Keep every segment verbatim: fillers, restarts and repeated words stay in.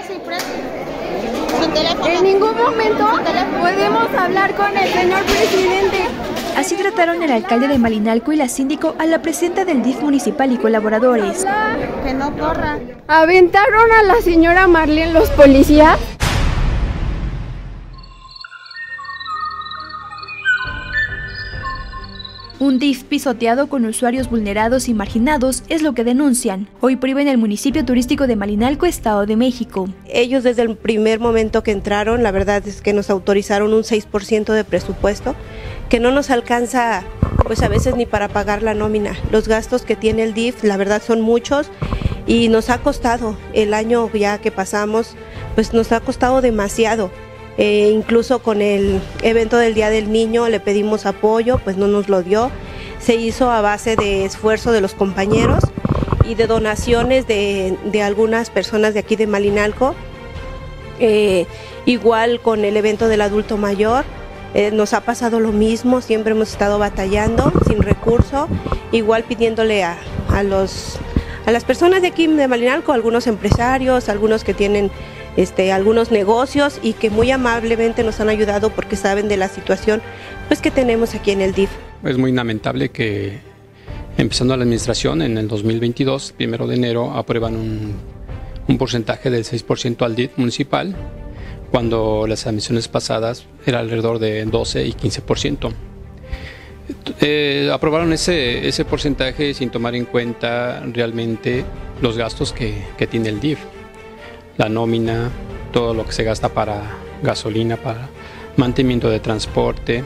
presi, presi. Su teléfono. En ningún momento podemos hablar con el señor presidente. Así trataron el alcalde de Malinalco y la síndico a la presidenta del D I F municipal y colaboradores. Que no corra. ¿Aventaron a la señora Marlene los policías? Un D I F pisoteado con usuarios vulnerados y marginados es lo que denuncian. Hoy prohíben el municipio turístico de Malinalco, Estado de México. Ellos desde el primer momento que entraron, la verdad es que nos autorizaron un seis por ciento de presupuesto, que no nos alcanza pues a veces ni para pagar la nómina. Los gastos que tiene el D I F, la verdad son muchos y nos ha costado, el año ya que pasamos, pues nos ha costado demasiado. Eh, incluso con el evento del Día del Niño le pedimos apoyo, pues no nos lo dio. Se hizo a base de esfuerzo de los compañeros y de donaciones de, de algunas personas de aquí de Malinalco. Eh, igual con el evento del adulto mayor, eh, nos ha pasado lo mismo, siempre hemos estado batallando sin recurso, igual pidiéndole a, a, los, a las personas de aquí de Malinalco, algunos empresarios, algunos que tienen Este, algunos negocios y que muy amablemente nos han ayudado porque saben de la situación pues que tenemos aquí en el D I F. Es muy lamentable que empezando la administración en el dos mil veintidós, primero de enero, aprueban un, un porcentaje del seis por ciento al D I F municipal, cuando las admisiones pasadas era alrededor de doce y quince por ciento. Eh, aprobaron ese, ese porcentaje sin tomar en cuenta realmente los gastos que, que tiene el D I F. La nómina, todo lo que se gasta para gasolina, para mantenimiento de transporte.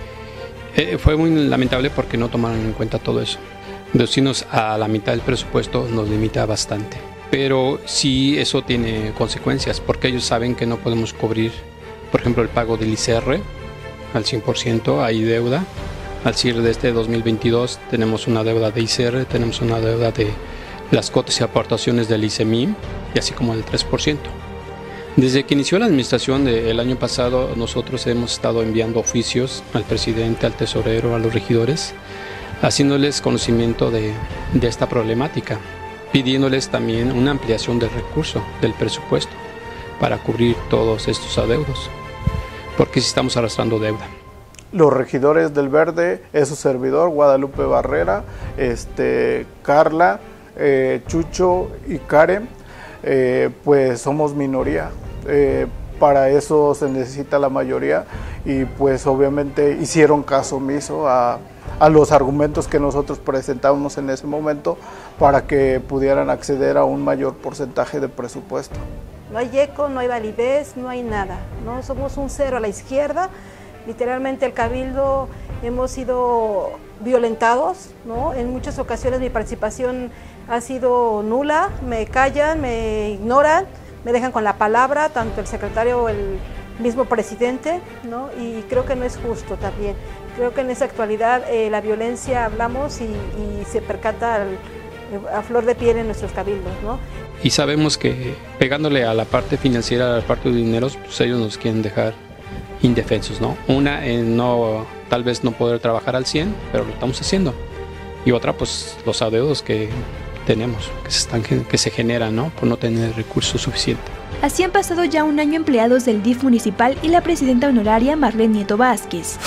Eh, fue muy lamentable porque no tomaron en cuenta todo eso. Reducirnos a la mitad del presupuesto nos limita bastante. Pero sí eso tiene consecuencias porque ellos saben que no podemos cubrir, por ejemplo, el pago del I C R al cien por ciento, hay deuda. Al cierre de este dos mil veintidós tenemos una deuda de I C R, tenemos una deuda de las cuotas y aportaciones del I C M I M y así como del tres por ciento. Desde que inició la administración del año pasado, nosotros hemos estado enviando oficios al presidente, al tesorero, a los regidores, haciéndoles conocimiento de, de esta problemática, pidiéndoles también una ampliación del recurso, del presupuesto, para cubrir todos estos adeudos, porque sí estamos arrastrando deuda. Los regidores del Verde es su servidor, Guadalupe Barrera, este, Carla, Eh, Chucho y Karen, eh, pues somos minoría, eh, para eso se necesita la mayoría y pues obviamente hicieron caso omiso a, a los argumentos que nosotros presentamos en ese momento para que pudieran acceder a un mayor porcentaje de presupuesto. No hay eco, no hay validez, no hay nada, ¿no? Somos un cero a la izquierda, literalmente el cabildo hemos sido violentados, ¿no? En muchas ocasiones mi participación ha sido nula, me callan, me ignoran, me dejan con la palabra, tanto el secretario o el mismo presidente, ¿no? Y creo que no es justo también. Creo que en esa actualidad eh, la violencia hablamos y, y se percata al, a flor de piel en nuestros cabildos, ¿no? Y sabemos que pegándole a la parte financiera, a la parte de dineros, pues ellos nos quieren dejar indefensos, ¿no? Una, en no, tal vez no poder trabajar al cien, pero lo estamos haciendo. Y otra, pues los adeudos que tenemos, que se, están, que se generan, ¿no? Por no tener recursos suficientes. Así han pasado ya un año empleados del D I F municipal y la presidenta honoraria Marlene Nieto Vázquez.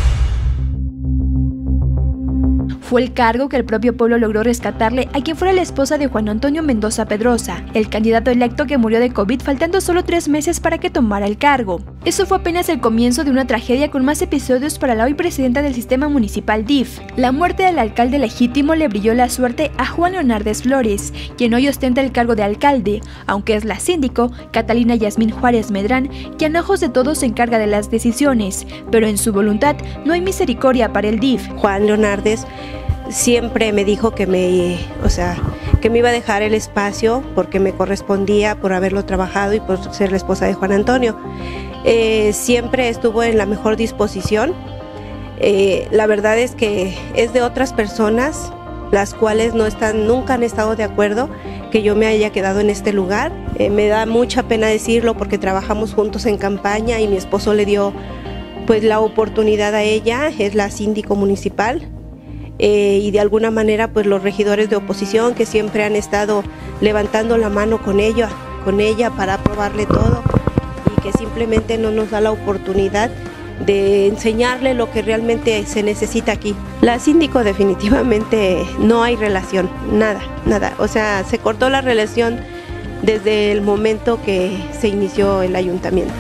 Fue el cargo que el propio pueblo logró rescatarle a quien fuera la esposa de Juan Antonio Mendoza Pedrosa, el candidato electo que murió de COVID faltando solo tres meses para que tomara el cargo. Eso fue apenas el comienzo de una tragedia con más episodios para la hoy presidenta del sistema municipal D I F. La muerte del alcalde legítimo le brilló la suerte a Juan Leonardes Flores, quien hoy ostenta el cargo de alcalde, aunque es la síndico, Catalina Yasmín Juárez Medrán, quien a ojos de todos se encarga de las decisiones, pero en su voluntad no hay misericordia para el D I F. Juan Leonardes siempre me dijo que me, o sea, que me iba a dejar el espacio porque me correspondía por haberlo trabajado y por ser la esposa de Juan Antonio. Eh, siempre estuvo en la mejor disposición. Eh, la verdad es que es de otras personas las cuales no están, nunca han estado de acuerdo que yo me haya quedado en este lugar. Eh, me da mucha pena decirlo porque trabajamos juntos en campaña y mi esposo le dio pues la oportunidad a ella, es la síndico municipal. Eh, y de alguna manera pues los regidores de oposición que siempre han estado levantando la mano con ella, con ella para aprobarle todo y que simplemente no nos da la oportunidad de enseñarle lo que realmente se necesita aquí. La síndico definitivamente no hay relación, nada, nada. O sea, se cortó la relación desde el momento que se inició el ayuntamiento.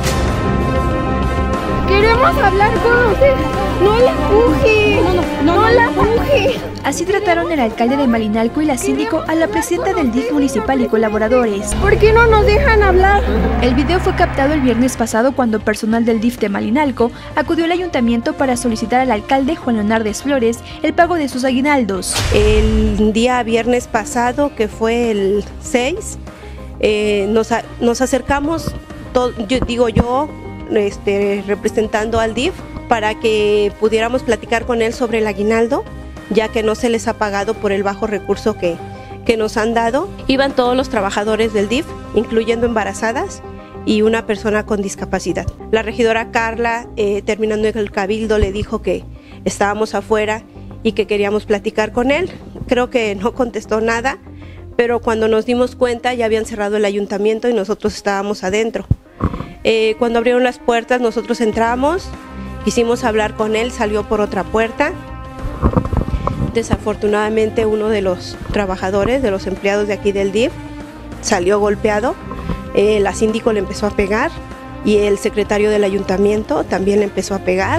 Queremos hablar con usted. No la empuje. No, no, no, no la empuje. Así trataron el alcalde de Malinalco y la síndico a la presidenta del D I F municipal y colaboradores. ¿Por qué no nos dejan hablar? El video fue captado el viernes pasado cuando personal del D I F de Malinalco acudió al ayuntamiento para solicitar al alcalde Juan Leonardes Flores el pago de sus aguinaldos. El día viernes pasado, que fue el seis, eh, nos, a, nos acercamos, todo, yo, digo yo, este, representando al D I F, para que pudiéramos platicar con él sobre el aguinaldo, ya que no se les ha pagado por el bajo recurso que, que nos han dado. Iban todos los trabajadores del D I F, incluyendo embarazadas y una persona con discapacidad. La regidora Carla, eh, terminando el cabildo, le dijo que estábamos afuera y que queríamos platicar con él. Creo que no contestó nada, pero cuando nos dimos cuenta ya habían cerrado el ayuntamiento y nosotros estábamos adentro. Eh, cuando abrieron las puertas nosotros entramos, quisimos hablar con él, salió por otra puerta. Desafortunadamente uno de los trabajadores, de los empleados de aquí del D I F, salió golpeado. Eh, la síndico le empezó a pegar y el secretario del ayuntamiento también le empezó a pegar.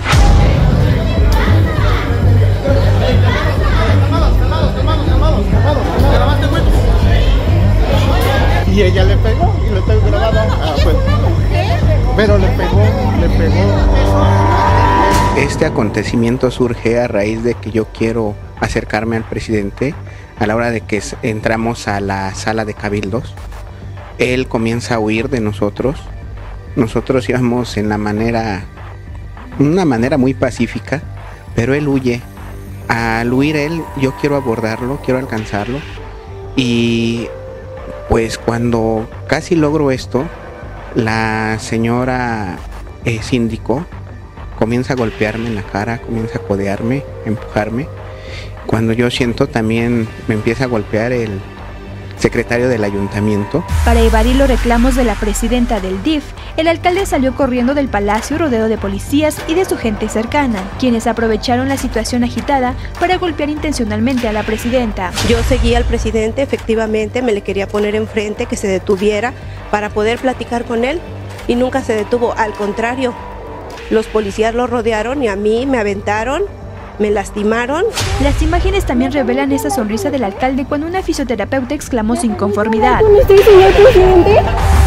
Y ella le pegó y lo tengo grabado. Ah, pues. Pero le pegó, le pegó. Este acontecimiento surge a raíz de que yo quiero acercarme al presidente a la hora de que entramos a la sala de cabildos. Él comienza a huir de nosotros. Nosotros íbamos en la manera, una manera muy pacífica, pero él huye. Al huir él, yo quiero abordarlo, quiero alcanzarlo. Y pues cuando casi logro esto, la señora eh, síndico comienza a golpearme en la cara, comienza a codearme, a empujarme. Cuando yo siento también me empieza a golpear el secretario del ayuntamiento. Para evadir los reclamos de la presidenta del D I F, el alcalde salió corriendo del palacio rodeado de policías y de su gente cercana, quienes aprovecharon la situación agitada para golpear intencionalmente a la presidenta. Yo seguí al presidente, efectivamente, me le quería poner enfrente, que se detuviera para poder platicar con él y nunca se detuvo, al contrario. Los policías lo rodearon y a mí me aventaron, me lastimaron. Las imágenes también revelan esa sonrisa del alcalde cuando una fisioterapeuta exclamó su inconformidad. ¿Con usted, señor presidente?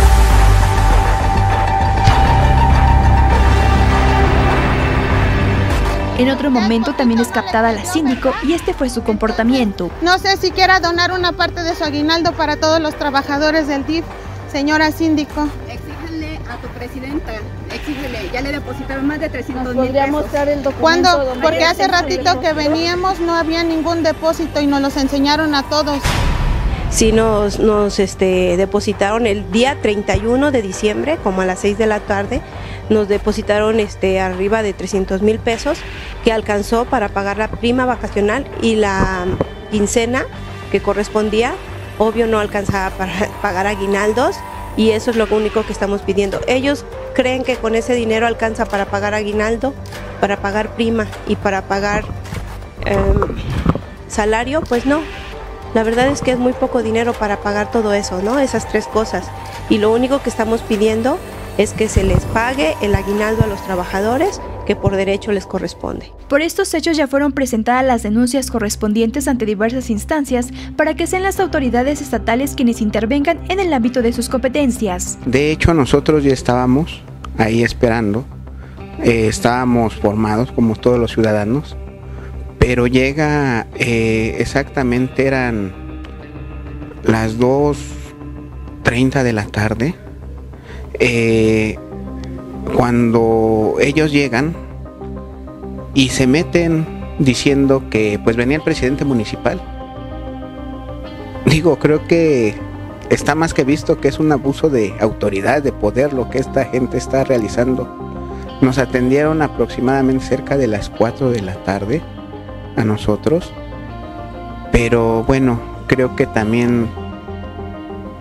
En otro momento también es captada la síndico y este fue su comportamiento. No sé si quiera donar una parte de su aguinaldo para todos los trabajadores del D I F, señora síndico. Exígele a tu presidenta, exígele, ya le depositaron más de trescientos mil ¿Podría pesos. mostrar el documento? ¿Cuándo? Porque hace ratito que veníamos no había ningún depósito y nos los enseñaron a todos. Sí, nos, nos este, depositaron el día treinta y uno de diciembre, como a las seis de la tarde, nos depositaron este, arriba de trescientos mil pesos, que alcanzó para pagar la prima vacacional y la quincena que correspondía. Obvio no alcanzaba para pagar aguinaldos y eso es lo único que estamos pidiendo. Ellos creen que con ese dinero alcanza para pagar aguinaldo, para pagar prima y para pagar eh, salario, pues no. La verdad es que es muy poco dinero para pagar todo eso, ¿no? Esas tres cosas. Y lo único que estamos pidiendo es que se les pague el aguinaldo a los trabajadores que por derecho les corresponde. Por estos hechos ya fueron presentadas las denuncias correspondientes ante diversas instancias para que sean las autoridades estatales quienes intervengan en el ámbito de sus competencias. De hecho, nosotros ya estábamos ahí esperando, eh, estábamos formados como todos los ciudadanos, pero llega eh, exactamente eran las dos treinta de la tarde, eh, cuando ellos llegan y se meten diciendo que pues venía el presidente municipal. Digo, creo que está más que visto que es un abuso de autoridad, de poder lo que esta gente está realizando. Nos atendieron aproximadamente cerca de las cuatro de la tarde a nosotros, pero bueno, creo que también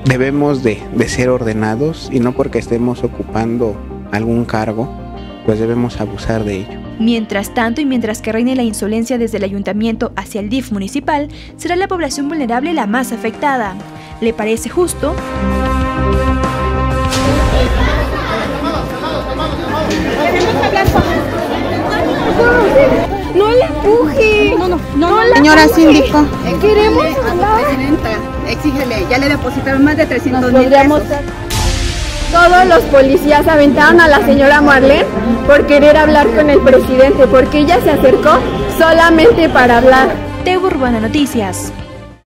debemos de, de ser ordenados y no porque estemos ocupando algún cargo, pues debemos abusar de ello. Mientras tanto y mientras que reine la insolencia desde el ayuntamiento hacia el D I F municipal, será la población vulnerable la más afectada. ¿Le parece justo? No le empuje. No, no, no, no, señora síndico. Queremos a hablar. tu presidenta, exígele, ya le depositaron más de trescientos mil Podríamos pesos. Todos los policías aventaron a la señora Marlene por querer hablar con el presidente, porque ella se acercó solamente para hablar. T V Urbana Noticias.